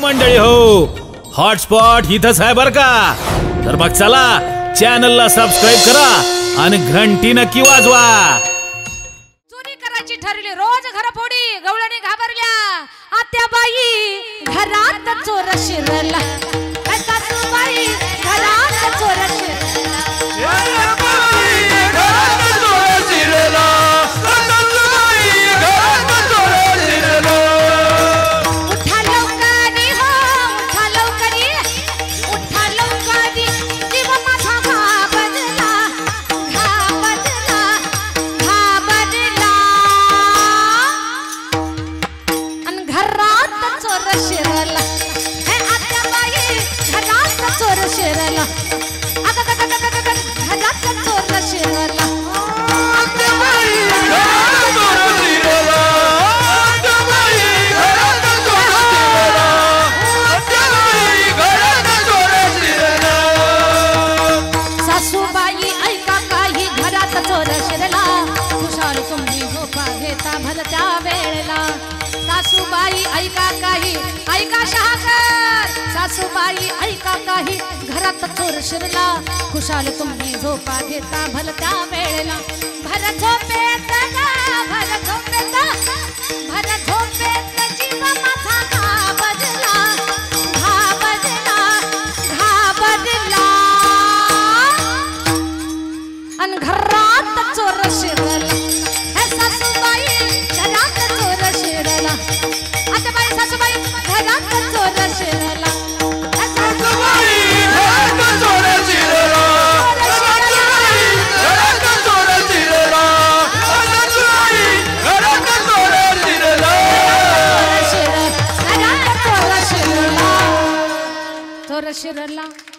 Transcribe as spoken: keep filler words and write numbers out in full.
मंडळी हो, हॉटस्पॉट इथंच आहे बर का. तर मग चला चॅनलला सबस्क्राईब करा आणि घंटी नक्की वाजवा. चोरी करायची ठरली रोज घरफोडी, गवळणी घाबरल्या आत्याबाई घरात चोर शिरला. सासूबाई घरात चोर शिरला. सासूबाई ऐका काही, ऐका शहाकर. सासूबाई ऐका काही, घरात चोर शिरला. खुशाल तुम्ही झोपा घेता भलत्या वेळेला. भर झोपेत गा, भर झोपेत, भर झोपेत जीव माझा घाबरला, घाबरला, घाबरला. अन घरात चोर शिरला. हे सासूबाई घरात चोर शिरला. आता बाई सासूबाई घरात चोर शिरला. सासूबाई घरात चोर शिरला. घरात चोर शिरला. सासूबाई घरात चोर शिरला. घरात चोर शिरला. चोर शिरला.